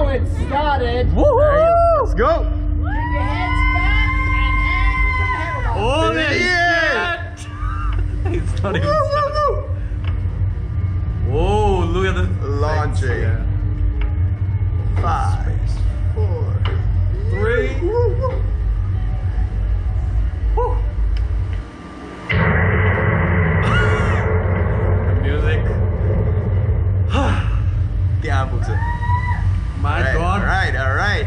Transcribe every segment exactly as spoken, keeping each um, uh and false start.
it started. Woohoo! Let's go! Keep your heads back and hands on the handlebars. Holy shit! It's not even started. Whoa, look at the launching. Yeah. Five, four, three. Woo, woo. Woo. The music. Yeah, books it. My All right, God. All right, all right.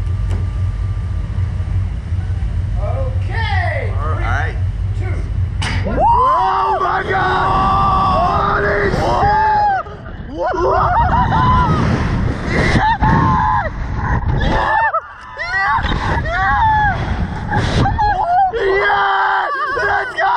Okay. All right. Two. Oh my God! Holy shit! Whoa! Yes! Let's go!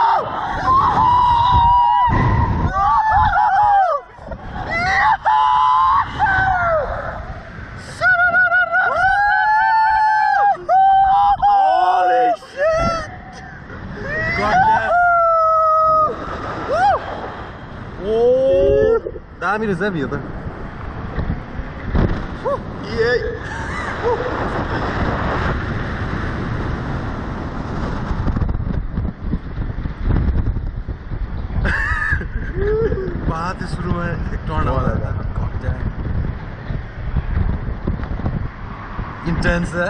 Holy shit! God damn. Oh, dami na zabi ito. Yeah. बात शुरू में एक turn आ रहा था. God damn. Intense है.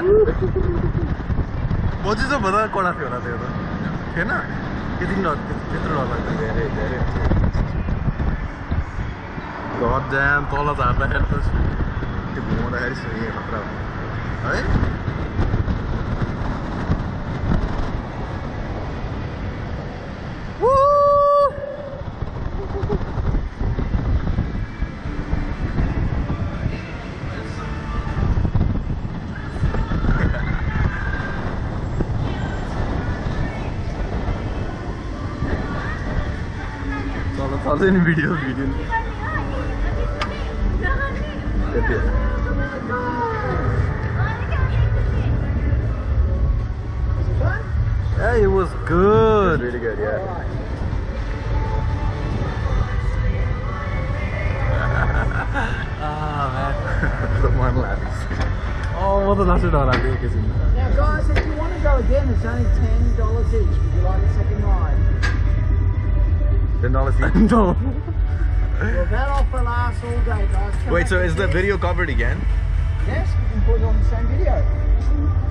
बहुत चीज़ बता कौन आती होना था ये तो. है ना? कितनी नॉट कितनी नॉट लगता है. Very, very. God damn, तोला जाता है तो. Det borde da have det sådan her fra. Nej? Tोला tोला in video video. Yeah, it was good. Really good, yeah. Ah man. The one left. Oh, what the last dollar I think is in. Now, guys, if you want to go again, it's only ten dollars each. Would you like a second ride? Ten dollars each. No. Well, that offer lasts all day, guys. Come Wait, back so is the again. video covered again? Yes, we can put it on the same video.